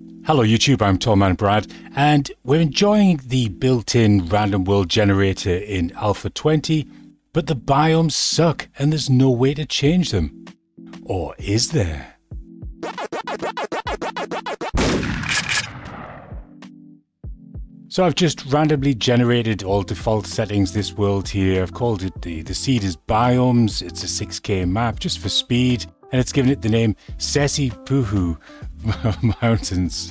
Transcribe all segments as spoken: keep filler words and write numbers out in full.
Hello YouTube, I'm Tallman Brad, and we're enjoying the built-in random world generator in Alpha twenty, but the biomes suck and there's no way to change them. Or is there? So I've just randomly generated all default settings this world here. I've called it, the, the seed is Biomes, it's a six K map just for speed, and it's given it the name Sesipuhu Mountains.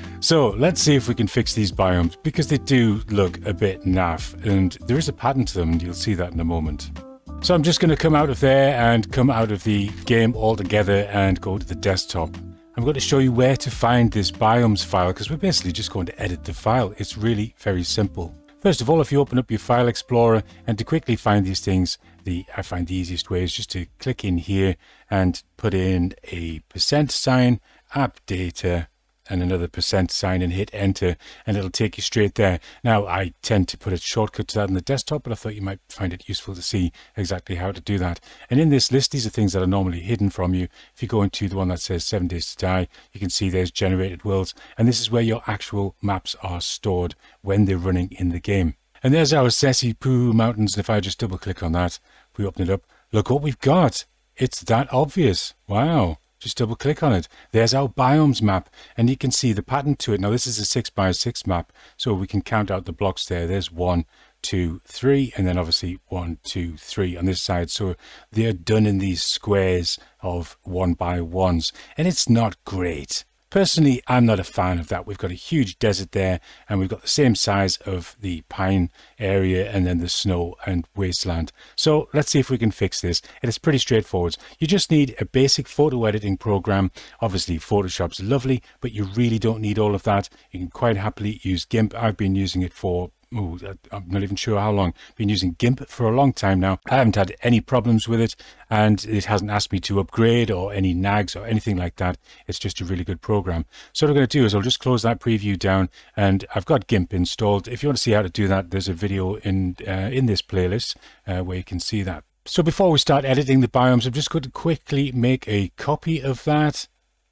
So let's see if we can fix these biomes, because they do look a bit naff, and there is a pattern to them, and you'll see that in a moment. So I'm just going to come out of there and come out of the game altogether and go to the desktop. I'm going to show you where to find this biomes file, because we're basically just going to edit the file. It's really very simple. First of all, if you open up your file explorer, and to quickly find these things, the I find the easiest way is just to click in here and put in a percent sign, app data, and another percent sign, and hit enter, and it'll take you straight there. Now, I tend to put a shortcut to that on the desktop, but I thought you might find it useful to see exactly how to do that. And in this list, these are things that are normally hidden from you. If you go into the one that says seven days to die, you can see there's generated worlds, and this is where your actual maps are stored when they're running in the game. And there's our Sesipuhu Mountains, and if I just double click on that, if we open it up, look what we've got. It's that obvious. Wow. Just double click on it. There's our biomes map, and you can see the pattern to it. Now this is a six by six map, so we can count out the blocks there. There's one, two, three, and then obviously one, two, three on this side. So they're done in these squares of one by ones, and it's not great. Personally, I'm not a fan of that. We've got a huge desert there, and we've got the same size of the pine area and then the snow and wasteland. So let's see if we can fix this. It is pretty straightforward. You just need a basic photo editing program. Obviously, Photoshop's lovely, but you really don't need all of that. You can quite happily use GIMP. I've been using it for Ooh, I'm not even sure how long. Been using GIMP for a long time now. I haven't had any problems with it, and it hasn't asked me to upgrade or any nags or anything like that. It's just a really good program. So what I'm going to do is I'll just close that preview down, and I've got GIMP installed. If you want to see how to do that, there's a video in uh, in this playlist uh, where you can see that. So before we start editing the biomes, I'm just going to quickly make a copy of that.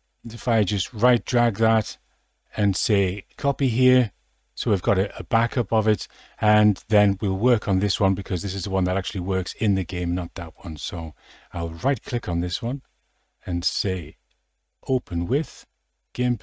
If I just right drag that and say copy here, so we've got a, a backup of it, and then we'll work on this one because this is the one that actually works in the game, not that one. So I'll right click on this one and say open with GIMP,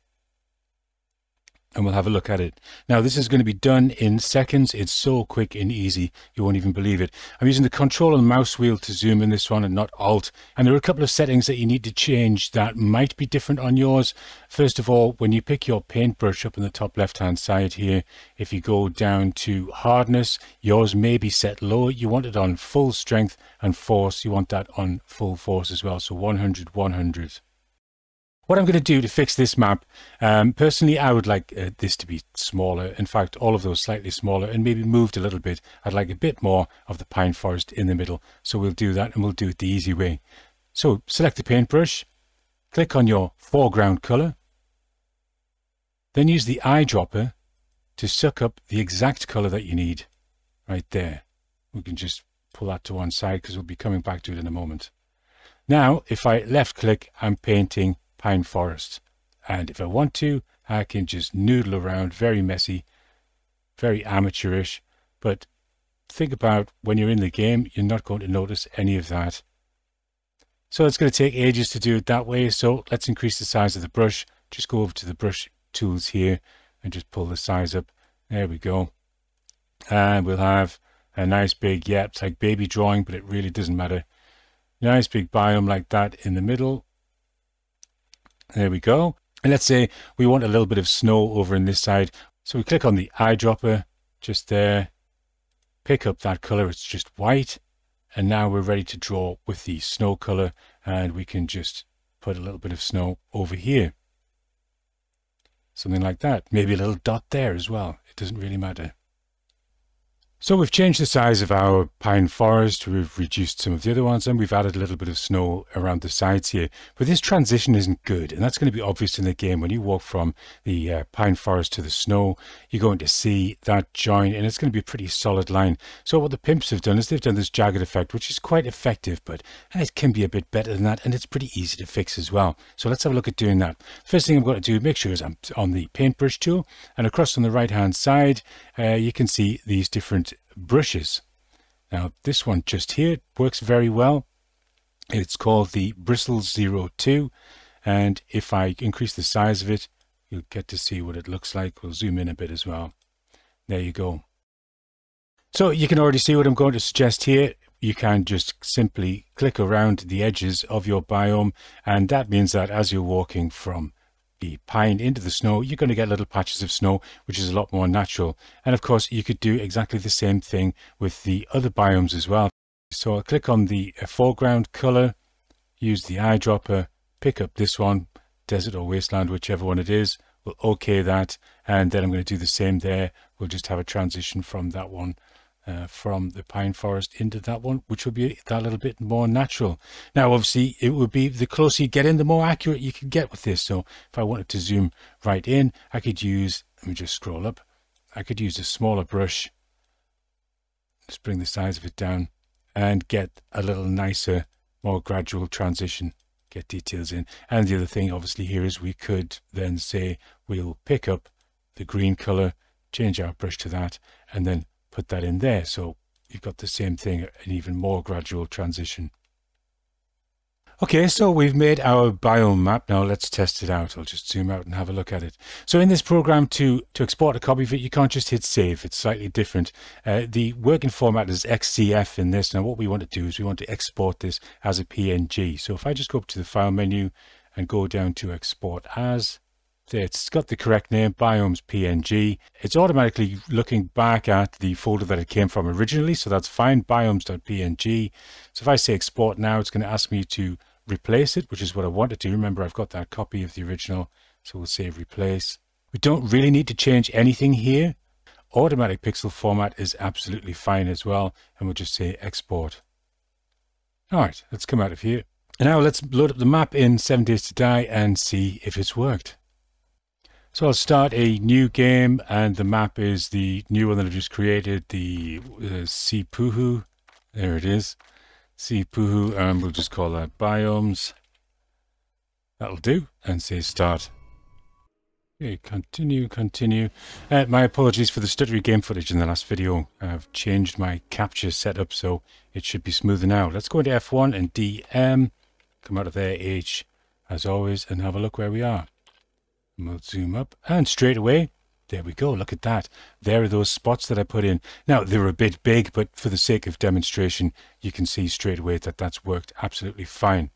and we'll have a look at it. Now this is going to be done in seconds. It's so quick and easy, you won't even believe it. I'm using the control and mouse wheel to zoom in this one and not alt. And there are a couple of settings that you need to change that might be different on yours. First of all, when you pick your paintbrush up in the top left hand side here, if you go down to hardness, yours may be set low. You want it on full strength, and force, you want that on full force as well. So one hundred, one hundred. What I'm going to do to fix this map, um, personally, I would like uh, this to be smaller. In fact, all of those slightly smaller, and maybe moved a little bit. I'd like a bit more of the pine forest in the middle. So we'll do that, and we'll do it the easy way. So select the paintbrush, click on your foreground color, then use the eyedropper to suck up the exact color that you need right there. We can just pull that to one side because we'll be coming back to it in a moment. Now, if I left click, I'm painting pine forest, and if I want to, I can just noodle around. Very messy, very amateurish, but think about when you're in the game, you're not going to notice any of that. So it's going to take ages to do it that way. So let's increase the size of the brush. Just go over to the brush tools here and just pull the size up. There we go, and we'll have a nice big, yeah, it's like baby drawing, but it really doesn't matter. Nice big biome like that in the middle. There we go. And let's say we want a little bit of snow over in this side. So we click on the eyedropper just there, pick up that color, it's just white. And now we're ready to draw with the snow color, and we can just put a little bit of snow over here. Something like that. Maybe a little dot there as well. It doesn't really matter. So we've changed the size of our pine forest, we've reduced some of the other ones, and we've added a little bit of snow around the sides here. But this transition isn't good, and that's going to be obvious in the game. When you walk from the uh, pine forest to the snow, you're going to see that join, and it's going to be a pretty solid line. So what the pimps have done is they've done this jagged effect, which is quite effective, but it can be a bit better than that, and it's pretty easy to fix as well. So let's have a look at doing that. First thing I'm going to do, make sure is I'm on the paintbrush tool, and across on the right hand side, uh, you can see these different brushes. Now this one just here works very well. It's called the Bristle zero two, and if I increase the size of it, you'll get to see what it looks like. We'll zoom in a bit as well. There you go. So you can already see what I'm going to suggest here. You can just simply click around the edges of your biome, and that means that as you're walking from the pine into the snow, you're going to get little patches of snow, which is a lot more natural. And of course, you could do exactly the same thing with the other biomes as well. So I'll click on the foreground color, use the eyedropper, pick up this one, desert or wasteland, whichever one it is. We'll OK that, and then I'm going to do the same there. We'll just have a transition from that one, Uh, from the pine forest into that one, which will be that little bit more natural. Now obviously it would be, the closer you get in, the more accurate you can get with this. So if I wanted to zoom right in, I could use, let me just scroll up, I could use a smaller brush, just bring the size of it down and get a little nicer, more gradual transition, get details in. And the other thing obviously here is we could then say we'll pick up the green color, change our brush to that, and then put that in there, so you've got the same thing, an even more gradual transition. Okay, so we've made our biome map. Now let's test it out. I'll just zoom out and have a look at it. So in this program, to to export a copy of it, you can't just hit save. It's slightly different. Uh, the working format is X C F in this. Now what we want to do is we want to export this as a P N G. So if I just go up to the file menu and go down to export as, it's got the correct name, Biomes P N G. It's automatically looking back at the folder that it came from originally, so that's fine, biomes.png. So if I say export now, it's going to ask me to replace it, which is what I want to do. Remember, I've got that copy of the original, so we'll say replace. We don't really need to change anything here. Automatic pixel format is absolutely fine as well, and we'll just say export. All right, let's come out of here. And now let's load up the map in Seven Days to Die and see if it's worked. So I'll start a new game, and the map is the new one that I've just created, the uh, Sipuhu. There it is, Sipuhu, and we'll just call that Biomes. That'll do, and say start. Okay, continue, continue. Uh, my apologies for the stuttery game footage in the last video. I've changed my capture setup, so it should be smoother now. Let's go into F one and D M, come out of there, H, as always, and have a look where we are. We'll zoom up, and straight away, there we go. Look at that. There are those spots that I put in. Now, they're a bit big, but for the sake of demonstration, you can see straight away that that's worked absolutely fine.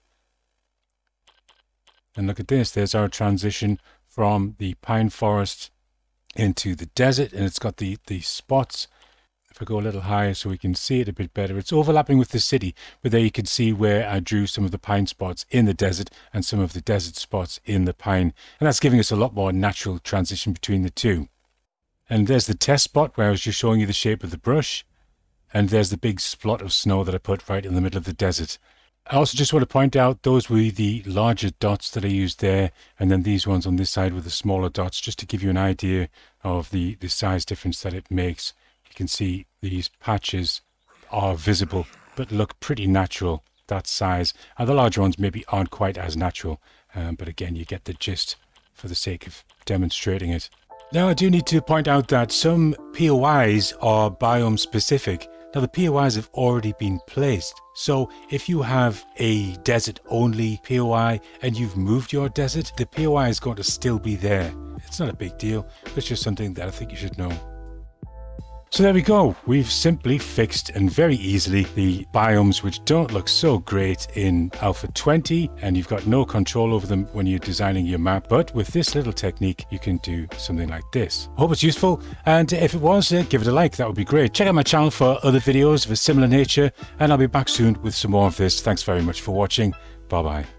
And look at this. There's our transition from the pine forest into the desert, and it's got the, the spots. If I go a little higher so we can see it a bit better, it's overlapping with the city, but there you can see where I drew some of the pine spots in the desert and some of the desert spots in the pine. And that's giving us a lot more natural transition between the two. And there's the test spot where I was just showing you the shape of the brush. And there's the big splot of snow that I put right in the middle of the desert. I also just want to point out those were the larger dots that I used there, and then these ones on this side were the smaller dots, just to give you an idea of the, the size difference that it makes. You can see these patches are visible, but look pretty natural, that size. And the larger ones maybe aren't quite as natural, um, but again, you get the gist for the sake of demonstrating it. Now, I do need to point out that some P O Is are biome specific. Now, the P O Is have already been placed. So if you have a desert only P O I and you've moved your desert, the P O I is going to still be there. It's not a big deal. It's just something that I think you should know. So there we go. We've simply fixed, and very easily, the biomes which don't look so great in Alpha twenty, and you've got no control over them when you're designing your map. But with this little technique, you can do something like this. I hope it's useful, and if it was, uh, give it a like. That would be great. Check out my channel for other videos of a similar nature, and I'll be back soon with some more of this. Thanks very much for watching. Bye bye.